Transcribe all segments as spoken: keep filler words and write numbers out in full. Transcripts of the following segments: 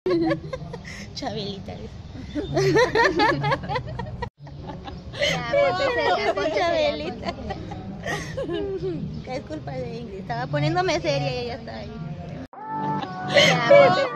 Chabelita. Ya, ponte Chabelita. Es culpa de Ingrid. Estaba poniéndome seria y ella está ahí. Ya, ponte.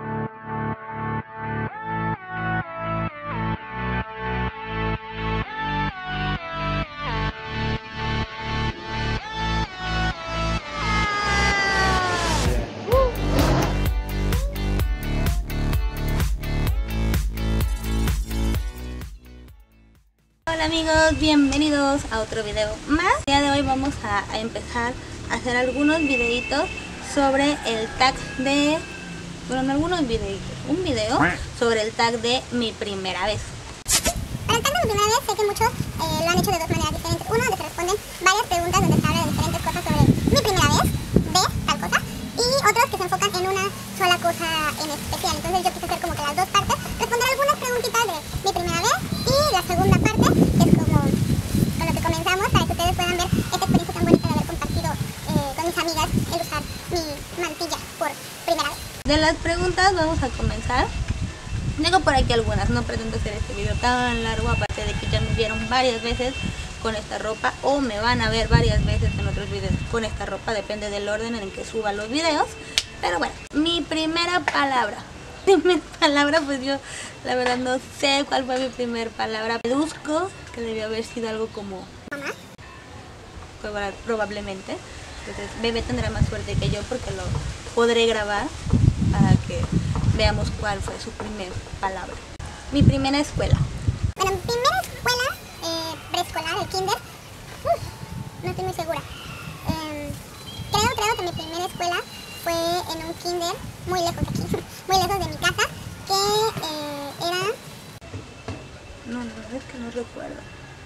Hola amigos, bienvenidos a otro video más. El día de hoy vamos a, a empezar a hacer algunos videitos sobre el tag de... Bueno, no algunos videitos, un video sobre el tag de mi primera vez. Para el tag de mi primera vez sé que muchos eh, lo han hecho de dos maneras diferentes. Uno, donde se responden varias preguntas donde se habla de diferentes cosas sobre mi primera vez, de tal cosa, y otros que se enfocan en una sola cosa en especial. Entonces yo quise hacer como que las dos partes, responder algunas preguntitas de mi primera vez y la segunda parte es como con lo que comenzamos para que ustedes puedan ver esta experiencia tan bonita de haber compartido eh, con mis amigas el usar mi mantilla por primera vez. De las preguntas vamos a comenzar. Tengo por aquí algunas, no pretendo hacer este video tan largo, aparte de que ya me vieron varias veces con esta ropa o me van a ver varias veces en otros videos con esta ropa, depende del orden en el que suba los videos. Pero bueno, mi primera palabra. Primera palabra, pues yo la verdad no sé cuál fue mi primera palabra. Deduzco que debió haber sido algo como ¿Mamá? probablemente. Entonces Bebé tendrá más suerte que yo porque lo podré grabar para que veamos cuál fue su primera palabra. Mi primera escuela. Bueno, mi primera escuela eh, preescolar, el kinder, uf, no estoy muy segura. Eh, creo, creo que mi primera escuela fue en un kinder muy lejos de aquí, muy lejos de mi casa, que eh, era... No, no, es que no recuerdo.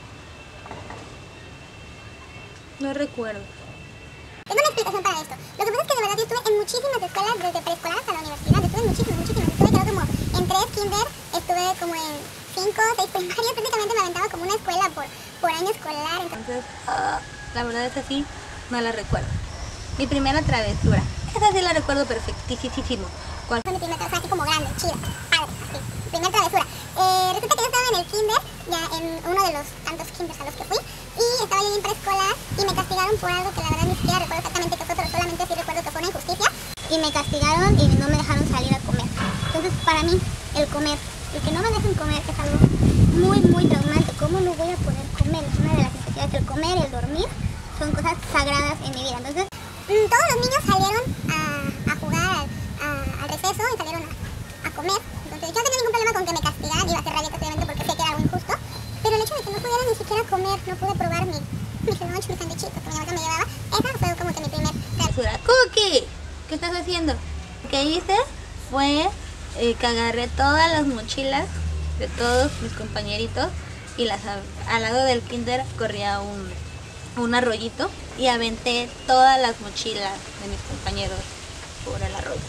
No recuerdo. Tengo una explicación para esto. Lo que pasa es que de verdad yo estuve en muchísimas escuelas, desde preescolar hasta la universidad. Estuve en muchísimas, muchísimas. Estuve creo como en tres kinder, estuve como en cinco, seis primarias. Prácticamente me aventaba como una escuela por, por año escolar. Entonces, uh, la verdad es así, no la recuerdo. Mi primera travesura. Esa sí la recuerdo perfectísimo. ¿Cuál? Fue mi primera travesura, así como grande, chida, padre, así. Mi primera travesura. Eh, resulta que yo estaba en el kinder, ya en uno de los tantos kinders a los que fui, y estaba yo en preescolar y me castigaron por algo que la verdad ni siquiera recuerdo exactamente qué fue, pero solamente sí recuerdo que fue una injusticia. Y me castigaron y no me dejaron salir a comer. Entonces, para mí, el comer, el que no me dejen comer es algo muy, muy traumante. ¿Cómo no voy a poder comer? Es una de las necesidades. El comer, el dormir, son cosas sagradas en mi vida. Entonces, mmm, todos los niños salieron a, a jugar al, a, al receso y salieron a, a comer. Entonces, yo no tenía ningún problema con que me castigaran, iba a hacer rabietas obviamente porque sé que era algo injusto. Pero el hecho de que no pudiera ni siquiera comer, no pude probar mi, mi lunch, mis sandwichitos que mi abuela me llevaba, esa fue como que mi primer travesura. Cookie, ¿qué estás haciendo? Lo que hice fue eh, que agarré todas las mochilas de todos mis compañeritos y las al lado del kinder corría un, un arroyito y aventé todas las mochilas de mis compañeros por el arroyo.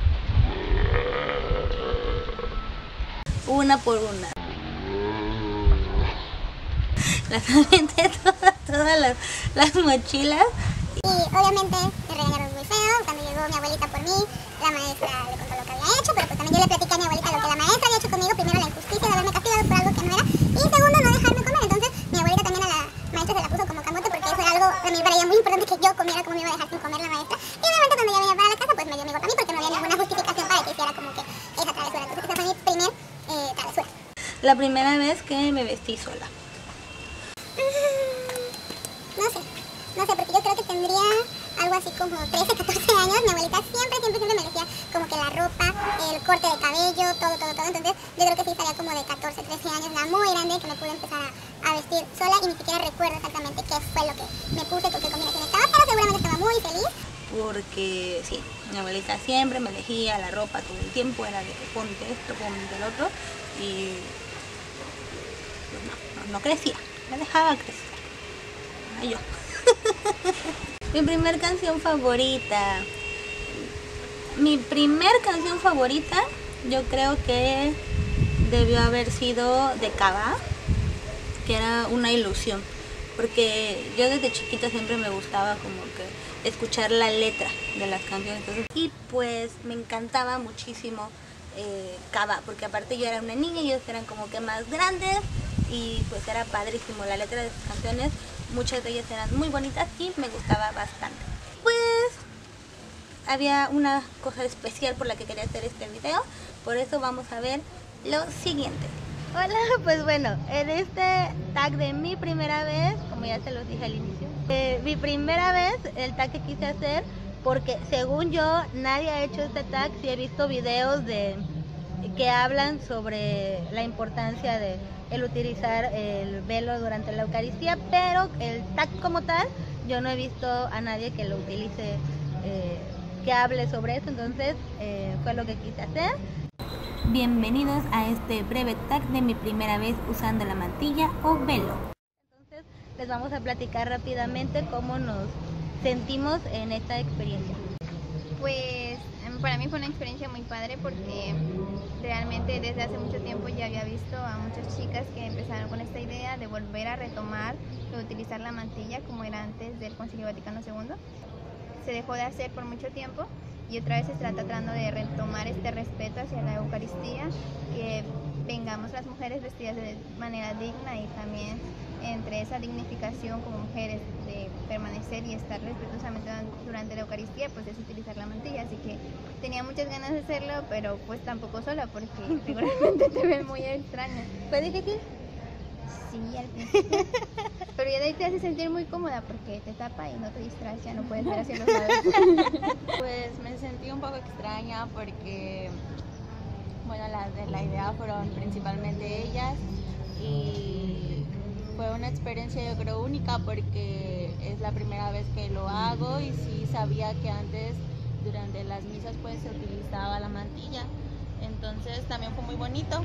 Una por una. Las aventé todas, todas las, las mochilas. Y obviamente me regañaron muy feo cuando llegó mi abuelita por mí. La maestra le contó lo que había hecho, pero pues también yo le platiqué a mi abuelita lo que la maestra había hecho conmigo. Primero, la injusticia de haberme castigado por algo que no era, y segundo, no dejarme comer. Entonces mi abuelita también a la maestra se la puso como camote porque eso era algo también para ella muy importante, que yo comiera. Como me iba a dejar sin comer la maestra. Y obviamente cuando ya venía para la casa pues me dio mi golpe a mí porque no había ninguna justificación para que hiciera como que esa travesura. Entonces esa fue mi primer eh, travesura. La primera vez que me vestí sola. No sé, no sé, porque yo creo que tendría algo así como trece, catorce años. Mi abuelita siempre, siempre, siempre me decía como que la ropa, el corte de cabello, todo, todo, todo. Entonces yo creo que sí estaría como de catorce, trece años, la muy grande, que me pude empezar a, a vestir sola y ni siquiera recuerdo exactamente qué fue lo que me puse, con qué combinación estaba, pero seguramente estaba muy feliz. Porque sí, mi abuelita siempre me elegía la ropa todo el tiempo, era de que ponte esto, ponte el otro, y pues no, no, no crecía, me dejaba crecer. Ay, yo. Mi primer canción favorita. Mi primer canción favorita, yo creo que debió haber sido de Cava, que era Una ilusión. Porque yo desde chiquita siempre me gustaba como que escuchar la letra de las canciones. Entonces, y pues me encantaba muchísimo eh, cava, porque aparte yo era una niña y ellos eran como que más grandes y pues era padrísimo. La letra de sus canciones, muchas de ellas eran muy bonitas y me gustaba bastante. Pues había una cosa especial por la que quería hacer este video, por eso vamos a ver lo siguiente. Hola, pues bueno, en este tag de mi primera vez, como ya se los dije al inicio, eh, mi primera vez, el tag que quise hacer, porque según yo nadie ha hecho este tag. Sí he visto videos de que hablan sobre la importancia de el utilizar el velo durante la Eucaristía, pero el tag como tal, yo no he visto a nadie que lo utilice, eh, que hable sobre eso, entonces eh, fue lo que quise hacer. Bienvenidos a este breve tag de mi primera vez usando la mantilla o velo. Entonces les vamos a platicar rápidamente cómo nos sentimos en esta experiencia. Pues para mí fue una experiencia muy padre porque realmente desde hace mucho tiempo ya había visto a muchas chicas que empezaron con esta idea de volver a retomar, de utilizar la mantilla como era antes del Concilio Vaticano segundo. Se dejó de hacer por mucho tiempo y otra vez se está tratando de retomar este respeto hacia la Eucaristía, que vengamos las mujeres vestidas de manera digna y también entre esa dignificación como mujeres de permanecer y estar respetuosamente durante la Eucaristía, pues es utilizar la mantilla. Así que tenía muchas ganas de hacerlo, pero pues tampoco sola porque seguramente te ven muy extraña. ¿Fue difícil? Sí, al principio. Pero ya de ahí te hace sentir muy cómoda porque te tapa y no te distraes, ya no puedes ver hacia los lados. Pues me sentí un poco extraña porque, bueno, la, la idea fueron principalmente ellas y fue una experiencia yo creo única porque es la primera vez que lo hago y sí sabía que antes durante las misas pues se utilizaba la mantilla, entonces también fue muy bonito.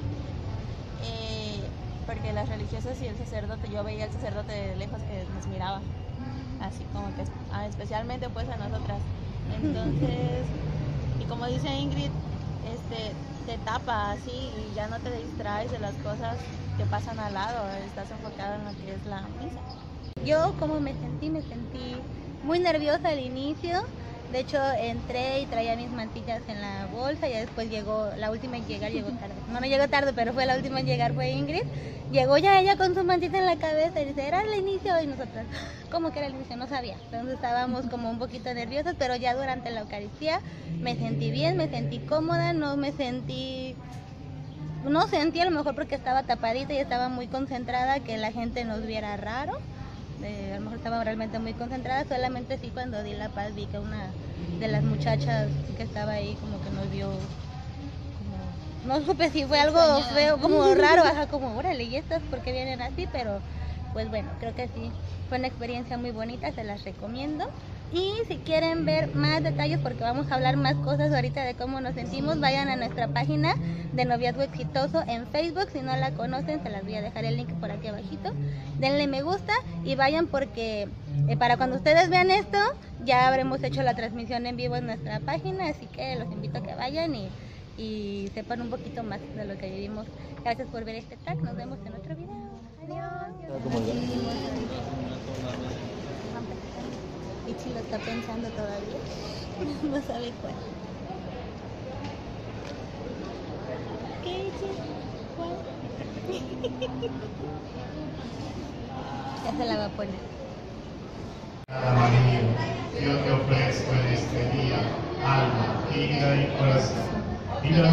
Eh, porque las religiosas y el sacerdote, yo veía al sacerdote de lejos que nos miraba, así como que especialmente pues a nosotras. Entonces, y como dice Ingrid, este, te tapa así y ya no te distraes de las cosas que pasan al lado, estás enfocado en lo que es la misa. Yo como me sentí, me sentí muy nerviosa al inicio. De hecho entré y traía mis mantillas en la bolsa y después llegó, la última en llegar llegó tarde. No, no llegó tarde, pero fue la última en llegar, fue Ingrid. Llegó ya ella con su mantita en la cabeza y dice, era el inicio, y nosotras, ¿cómo que era el inicio? No sabía. Entonces estábamos como un poquito nerviosas, pero ya durante la Eucaristía me sentí bien, me sentí cómoda, no me sentí... No sentí a lo mejor porque estaba tapadita y estaba muy concentrada que la gente nos viera raro. Eh, a lo mejor estaba realmente muy concentrada, solamente sí cuando di la paz vi que una de las muchachas que estaba ahí como que nos vio, como, no supe si fue algo feo, como raro, ajá, como, órale, ¿y estas por qué vienen así? Pero pues bueno, creo que sí, fue una experiencia muy bonita, se las recomiendo. Y si quieren ver más detalles, porque vamos a hablar más cosas ahorita de cómo nos sentimos, vayan a nuestra página de Noviazgo Exitoso en Facebook. Si no la conocen, se las voy a dejar el link por aquí abajito. Denle me gusta y vayan porque eh, para cuando ustedes vean esto, ya habremos hecho la transmisión en vivo en nuestra página. Así que los invito a que vayan y, y sepan un poquito más de lo que vivimos. Gracias por ver este tag, nos vemos en otro video. Adiós. Ichi lo está pensando todavía, no sabe cuál. ¿Qué, Ichi? ¿Cuál? Ya se la va a poner. María, yo te ofrezco en este día alma, vida y corazón. Y la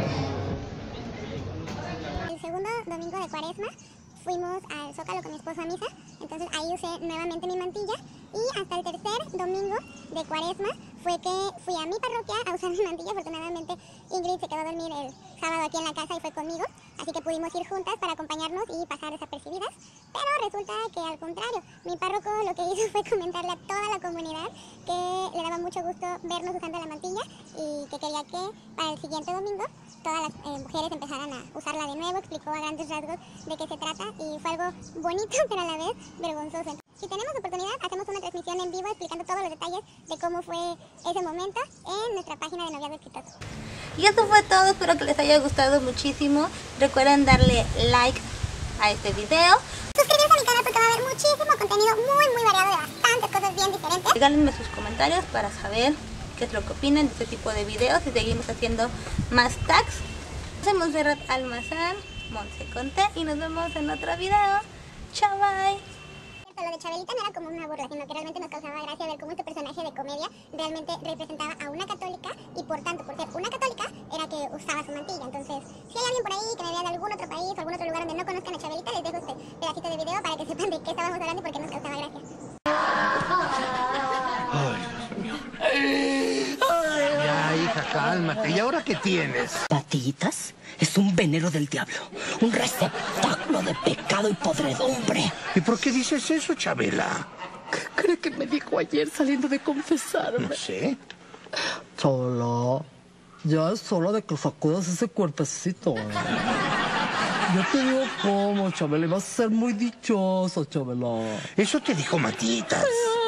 El segundo domingo de Cuaresma fuimos al Zócalo con mi esposo a misa, entonces ahí usé nuevamente mi mantilla y hasta el tercer domingo de Cuaresma fue que fui a mi parroquia a usar mi mantilla. Afortunadamente Ingrid se quedó a dormir el sábado aquí en la casa y fue conmigo, así que pudimos ir juntas para acompañarnos y pasar desapercibidas, pero resulta que al contrario, mi párroco lo que hizo fue comentarle a toda la comunidad que le daba mucho gusto vernos usando la mantilla y que quería que para el siguiente domingo todas las eh, mujeres empezaran a usarla de nuevo. Explicó a grandes rasgos de qué se trata y fue algo bonito pero a la vez vergonzoso. Si tenemos oportunidad, hacemos una transmisión en vivo explicando todos los detalles de cómo fue ese momento en nuestra página de Noviazgo Exitoso. Y eso fue todo, espero que les haya gustado muchísimo. Recuerden darle like a este video. Suscribirse a mi canal porque va a haber muchísimo contenido muy muy variado de bastantes cosas bien diferentes. Regálenme sus comentarios para saber qué es lo que opinan de este tipo de videos y seguimos haciendo más tags. Soy Montserrat Almazán, Montse Conté, y nos vemos en otro video. Chao, bye. Lo de Chabelita no era como una burla, sino que realmente nos causaba gracia ver cómo este personaje de comedia realmente representaba a una católica y por tanto, por ser una católica, era que usaba su mantilla. Entonces, si hay alguien por ahí que me vea de algún otro país o algún otro lugar donde no conozcan a Chabelita, les dejo este pedacito de video para que sepan de qué estábamos hablando y por qué nos causaba gracia. Ay, Dios mío. Ya, hija, cálmate. ¿Y ahora qué tienes? Patillitas es un veneno del diablo, un receptáculo de pecado y podredumbre. ¿Y por qué dices eso, Chabela? ¿Qué cree que me dijo ayer saliendo de confesarme? No sé. Chabela, ya es hora de que sacudas ese cuerpecito. Yo te digo cómo, Chabela, vas a ser muy dichosa, Chabela. Eso te dijo Matitas.